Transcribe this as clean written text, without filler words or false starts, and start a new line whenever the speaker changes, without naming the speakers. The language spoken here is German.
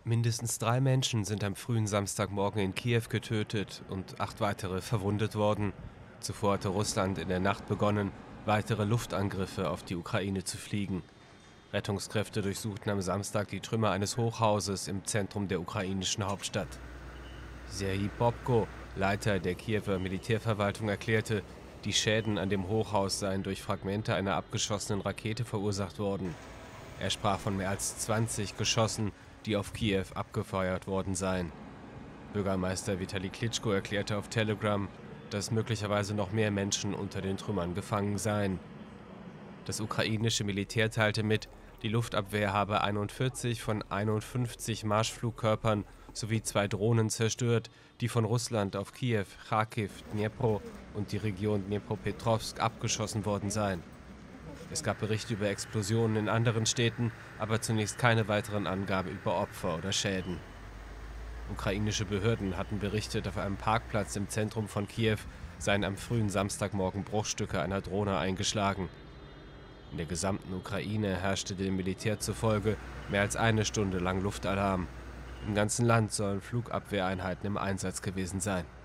Mindestens 3 Menschen sind am frühen Samstagmorgen in Kiew getötet und 8 weitere verwundet worden. Zuvor hatte Russland in der Nacht begonnen, weitere Luftangriffe auf die Ukraine zu fliegen. Rettungskräfte durchsuchten am Samstag die Trümmer eines Hochhauses im Zentrum der ukrainischen Hauptstadt. Serhij Popko, Leiter der Kiewer Militärverwaltung, erklärte, die Schäden an dem Hochhaus seien durch Fragmente einer abgeschossenen Rakete verursacht worden. Er sprach von mehr als 20 Geschossen, die auf Kiew abgefeuert worden seien. Bürgermeister Vitali Klitschko erklärte auf Telegram, dass möglicherweise noch mehr Menschen unter den Trümmern gefangen seien. Das ukrainische Militär teilte mit, die Luftabwehr habe 41 von 51 Marschflugkörpern sowie 2 Drohnen zerstört, die von Russland auf Kiew, Charkiw, Dnipro und die Region Dnipropetrovsk abgeschossen worden seien. Es gab Berichte über Explosionen in anderen Städten, aber zunächst keine weiteren Angaben über Opfer oder Schäden. Ukrainische Behörden hatten berichtet, auf einem Parkplatz im Zentrum von Kiew seien am frühen Samstagmorgen Bruchstücke einer Drohne eingeschlagen. In der gesamten Ukraine herrschte dem Militär zufolge mehr als eine Stunde lang Luftalarm. Im ganzen Land sollen Flugabwehreinheiten im Einsatz gewesen sein.